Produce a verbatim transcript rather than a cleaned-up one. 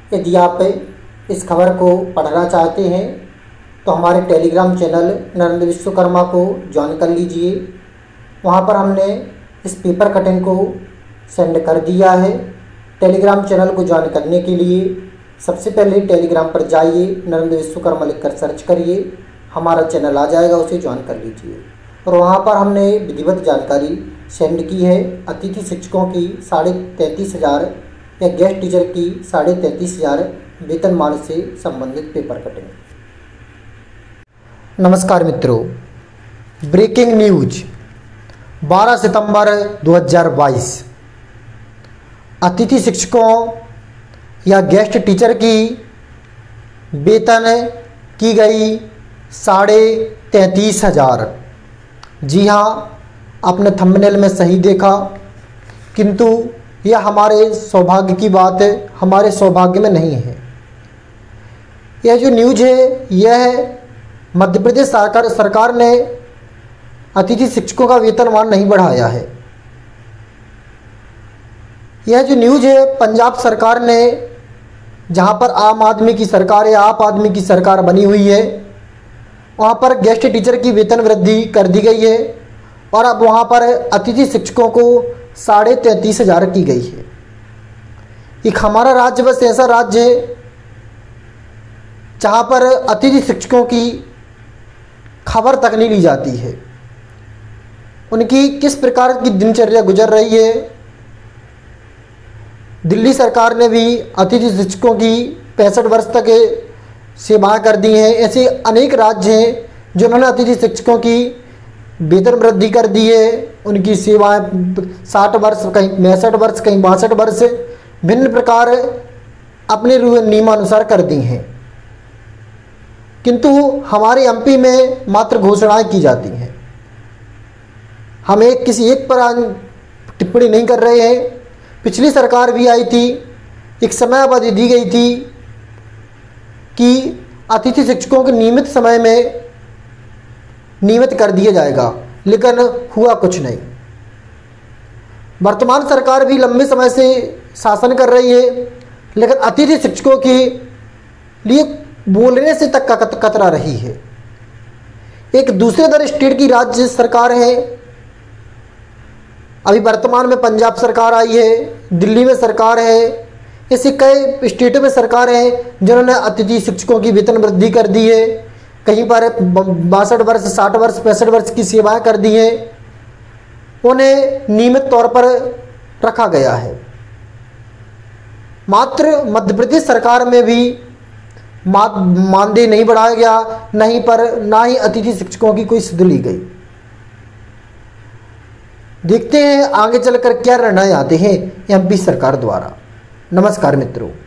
यदि आप इस खबर को पढ़ना चाहते हैं तो हमारे टेलीग्राम चैनल नरेंद्र विश्वकर्मा को ज्वाइन कर लीजिए। वहां पर हमने इस पेपर कटिंग को सेंड कर दिया है। टेलीग्राम चैनल को ज्वाइन करने के लिए सबसे पहले टेलीग्राम पर जाइए, नरेंद्र विश्वकर्मा लिखकर सर्च करिए, हमारा चैनल आ जाएगा, उसे ज्वाइन कर लीजिए। और वहाँ पर हमने विधिवत जानकारी सेंड की है। अतिथि शिक्षकों की साढ़े तैंतीस हज़ार या गेस्ट टीचर की साढ़े तैंतीस हज़ार वेतनमान से संबंधित पेपर कटिंग। नमस्कार मित्रों, ब्रेकिंग न्यूज बारह सितंबर दो हज़ार बाईस। अतिथि शिक्षकों या गेस्ट टीचर की वेतन की गई साढ़े तैंतीस हज़ार। जी हाँ, आपने थंबनेल में सही देखा, किंतु यह हमारे सौभाग्य की बात है, हमारे सौभाग्य में नहीं है। यह जो न्यूज है यह मध्य प्रदेश सरकार सरकार ने अतिथि शिक्षकों का वेतनमान नहीं बढ़ाया है। यह जो न्यूज है पंजाब सरकार ने, जहां पर आम आदमी की सरकार या आप आदमी की सरकार बनी हुई है, वहाँ पर गेस्ट टीचर की वेतन वृद्धि कर दी गई है और अब वहाँ पर अतिथि शिक्षकों को साढ़े तैंतीस हज़ार की गई है। एक हमारा राज्य बस ऐसा राज्य है जहाँ पर अतिथि शिक्षकों की खबर तक नहीं ली जाती है। उनकी किस प्रकार की दिनचर्या गुजर रही है। दिल्ली सरकार ने भी अतिथि शिक्षकों की पैंसठ वर्ष तक सेवाएं कर दी हैं। ऐसे अनेक राज्य हैं जिन्होंने अतिथि शिक्षकों की वेतन वृद्धि कर दी है। उनकी सेवाएं साठ वर्ष, कहीं पैंसठ वर्ष, कहीं बासठ वर्ष, भिन्न प्रकार अपने नियमानुसार कर दी हैं। किंतु हमारे एमपी में मात्र घोषणाएं की जाती हैं। हम एक किसी एक पर टिप्पणी नहीं कर रहे हैं। पिछली सरकार भी आई थी, एक समय अवधि दी गई थी कि अतिथि शिक्षकों के नियमित समय में नियमित कर दिया जाएगा, लेकिन हुआ कुछ नहीं। वर्तमान सरकार भी लंबे समय से शासन कर रही है, लेकिन अतिथि शिक्षकों के लिए बोलने से तक कतरा रही है। एक दूसरे दर स्टेट की राज्य सरकार है, अभी वर्तमान में पंजाब सरकार आई है, दिल्ली में सरकार है, ऐसे कई स्टेटों में सरकार है जिन्होंने अतिथि शिक्षकों की वेतन वृद्धि कर दी है। कहीं पर बासठ वर्ष, साठ वर्ष, पैंसठ वर्ष की सेवाएं कर दी हैं। उन्हें नियमित तौर पर रखा गया है। मात्र मध्य प्रदेश सरकार में भी मानदेय नहीं बढ़ाया गया, नहीं पर ना ही अतिथि शिक्षकों की कोई सुध ली गई। देखते हैं आगे चलकर क्या निर्णय आते हैं एमपी सरकार द्वारा। नमस्कार मित्रों।